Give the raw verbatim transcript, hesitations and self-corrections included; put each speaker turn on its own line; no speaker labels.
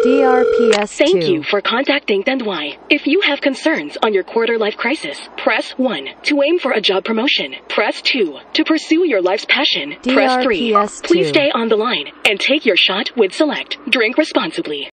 D R P S two.
Thank you for contacting Tanduay. If you have concerns on your quarter life crisis, press one. To aim for a job promotion, press two. To pursue your life's passion, press three.
D R P S two.
Please stay on the line and take your shot with Select. Drink responsibly.